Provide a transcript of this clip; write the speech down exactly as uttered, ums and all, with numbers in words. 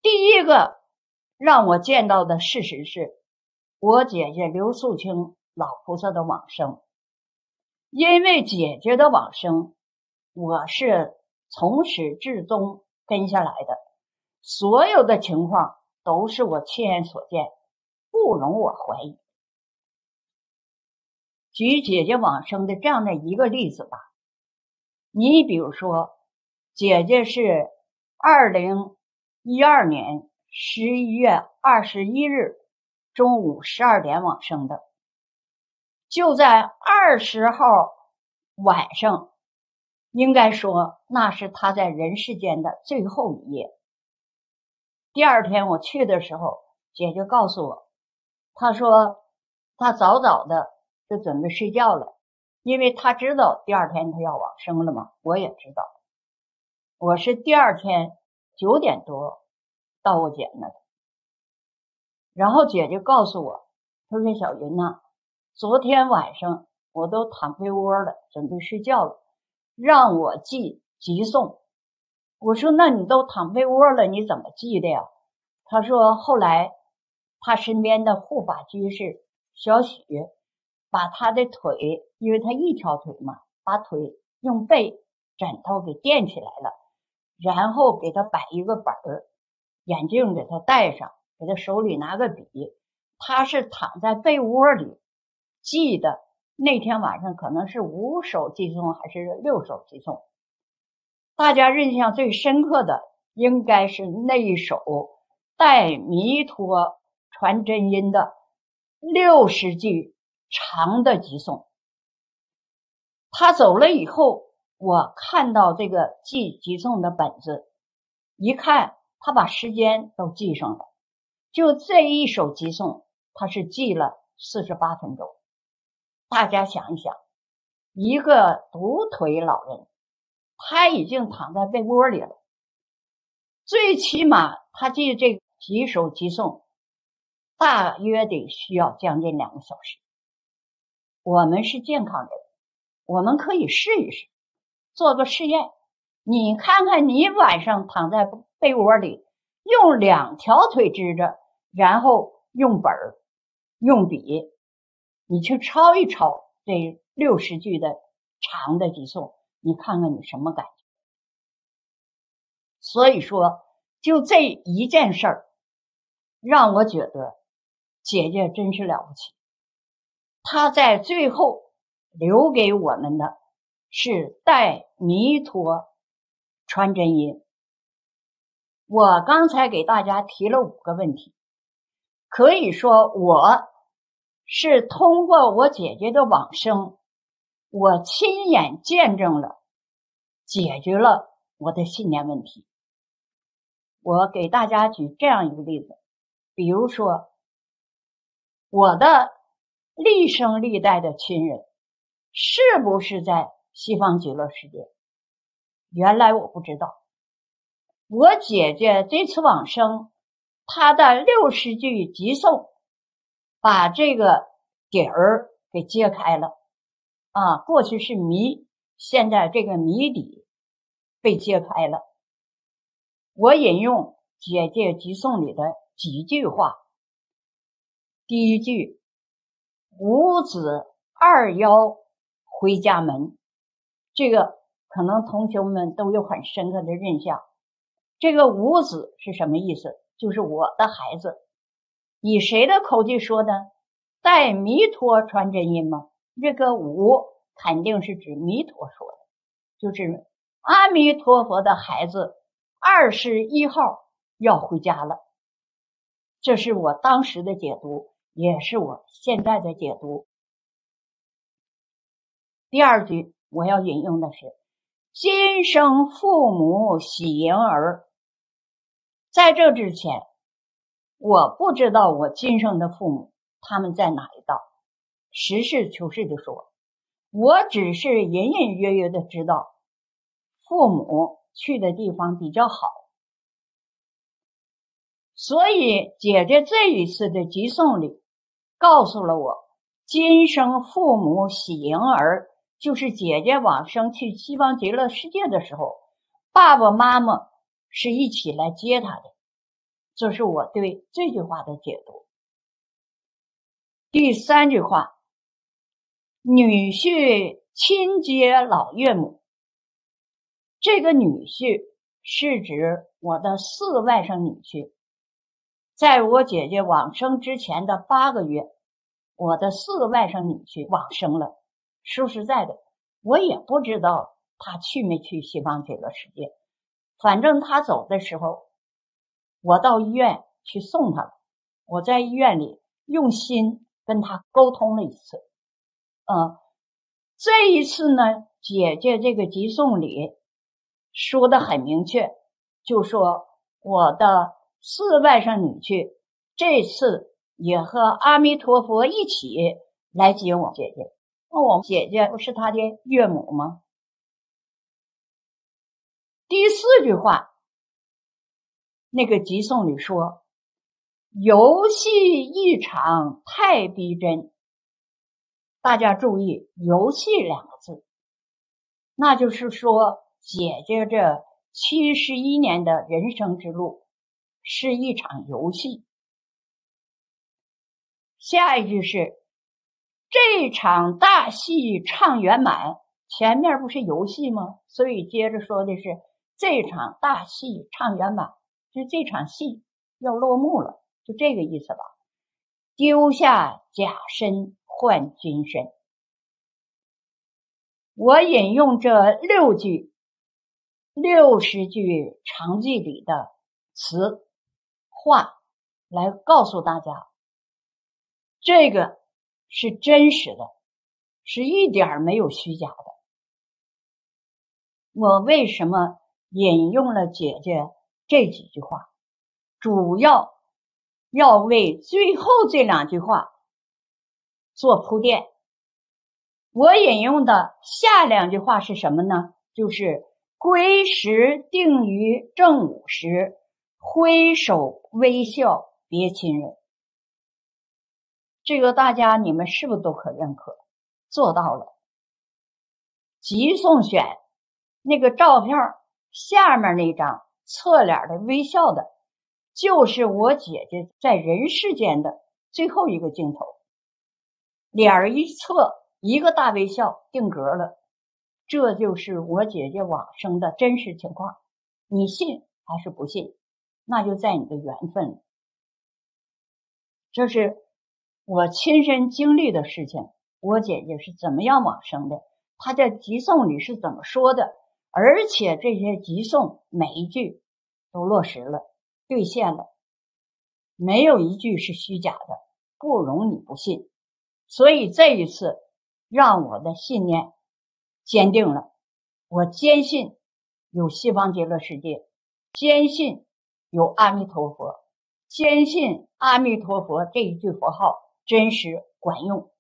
第一个让我见到的事实是，我姐姐刘素清老菩萨的往生。因为姐姐的往生，我是从始至终跟下来的，所有的情况都是我亲眼所见，不容我怀疑。举姐姐往生的这样的一个例子吧，你比如说，姐姐是二零一二年十一月二十一日中午十二点往生的，就在二十号晚上，应该说那是她在人世间的最后一夜。第二天我去的时候，姐姐告诉我，她说她早早的就准备睡觉了，因为她知道第二天她要往生了嘛，我也知道。我是第二天九点多到我姐那的，然后姐姐告诉我，她说小云呐，昨天晚上我都躺被窝了，准备睡觉了，让我记急诵。我说那你都躺被窝了，你怎么记的呀？她说后来她身边的护法居士小许把她的腿，因为她一条腿嘛，把腿用被枕头给垫起来了，然后给她摆一个本儿，眼镜给她戴上，给她手里拿个笔，她是躺在被窝里记的。那天晚上可能是五首寄诵还是六首寄诵，大家印象最深刻的应该是那一首带弥陀传真音的六十句长的寄诵。他走了以后，我看到这个记寄诵的本子，一看他把时间都记上了，就这一首寄诵他是记了四十八分钟。大家想一想，一个独腿老人，他已经躺在被窝里了，最起码他记这几首寄诵大约得需要将近两个小时。我们是健康人，我们可以试一试，做个试验。你看看你晚上躺在被窝里，用两条腿支着，然后用本儿用笔，你去抄一抄这六十句的长的寄诵，你看看你什么感觉。所以说就这一件事儿，让我觉得姐姐真是了不起。她在最后留给我们的是带弥陀传真音。我刚才给大家提了五个问题，可以说我是通过我姐姐的往生，我亲眼见证了解决了我的信念问题。我给大家举这样一个例子，比如说我的历生历代的亲人是不是在西方极乐世界？原来我不知道。我姐姐这次往生，她的六十句集诵把这个底儿给揭开了啊！过去是谜，现在这个谜底被揭开了。我引用姐姐集诵里的几句话。第一句，五子二夭回家门，这个可能同学们都有很深刻的印象。这个五子是什么意思？就是我的孩子。以谁的口气说的？带弥陀传真音吗？这个五肯定是指弥陀说的，就是阿弥陀佛的孩子二十一号要回家了。这是我当时的解读，也是我现在的解读。第二句我要引用的是今生父母喜迎儿。在这之前，我不知道我今生的父母他们在哪一道，实事求是的说，我只是隐隐约约的知道父母去的地方比较好。所以姐姐这一次的集诵里告诉了我，今生父母喜迎儿，就是姐姐往生去西方极乐世界的时候，爸爸妈妈是一起来接她的。 这是我对这句话的解读。第三句话，女婿亲接老岳母。这个女婿是指我的四外甥女婿。在我姐姐往生之前的八个月，我的四个外甥女婿往生了。说实在的，我也不知道他去没去西方极乐世界。反正他走的时候，我到医院去送他了。我在医院里用心跟他沟通了一次。嗯，这一次呢，姐姐这个急送里说的很明确，就说我的四外甥女婿这次也和阿弥陀佛一起来接我姐姐。那我姐姐不是他的岳母吗？第四句话，那个急送里说，游戏异常太逼真。大家注意游戏两个字，那就是说姐姐这七十一年的人生之路是一场游戏。下一句是这场大戏唱圆满。前面不是游戏吗？所以接着说的是这场大戏唱圆满，就这场戏要落幕了，就这个意思吧。丢下假身换君身。我引用这六句六十句长记里的词话来告诉大家，这个是真实的，是一点没有虚假的。我为什么引用了姐姐这几句话？主要要为最后这两句话做铺垫。我引用的下两句话是什么呢？就是归时定于正午时，挥手微笑别亲人。这个大家你们是不是都可认可？做到了。急送选那个照片下面那张侧脸的微笑的，就是我姐姐在人世间的最后一个镜头，脸儿一侧一个大微笑定格了。这就是我姐姐往生的真实情况，你信还是不信，那就在你的缘分了。这是我亲身经历的事情，我姐姐是怎么样往生的，她在急送里是怎么说的，而且这些急送每一句都落实了，兑现了，没有一句是虚假的，不容你不信。所以这一次让我的信念坚定了，我坚信有西方极乐世界，坚信有阿弥陀佛，坚信阿弥陀佛这一句佛号真实管用。